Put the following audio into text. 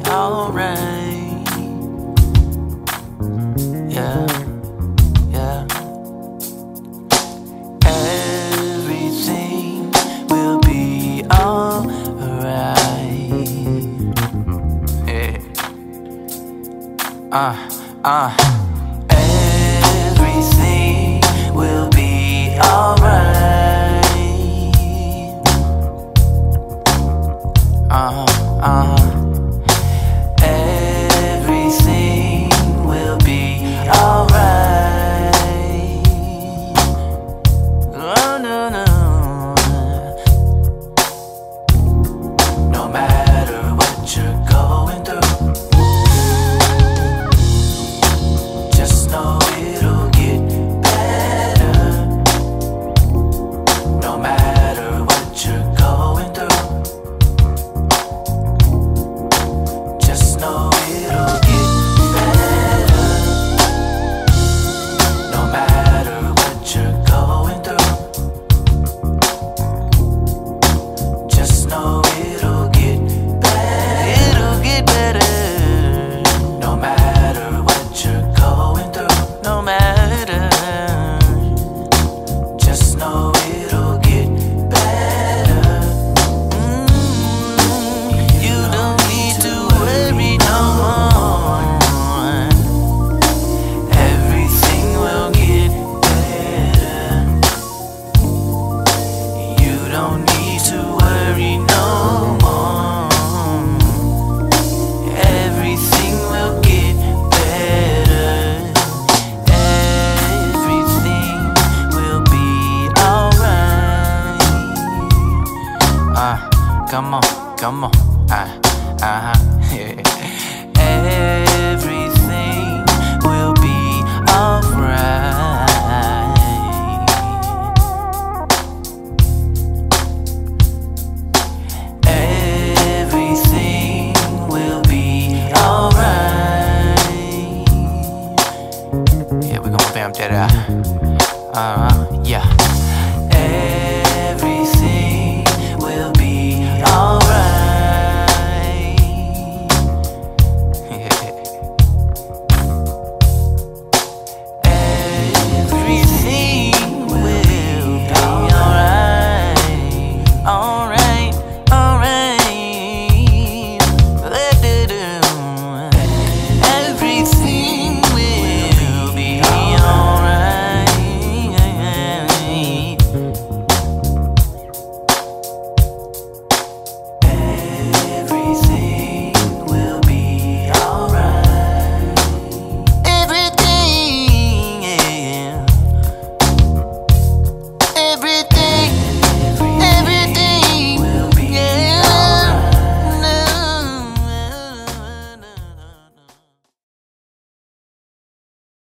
alright. Yeah, yeah. Everything will be alright. Yeah. Everything will be alright. Everything will be alright. Oh, no, no. No matter what you're going through, just know it'll get better. No matter what you're going through, just know it'll get better. No matter what you're going through, just know it'll get better. It'll get better. No matter what you're going through, no matter, just know it'll get better. You don't need to worry no more. Everything will get better. You don't need to worry no more. Everything will get better. Everything will be alright. Come on, come on.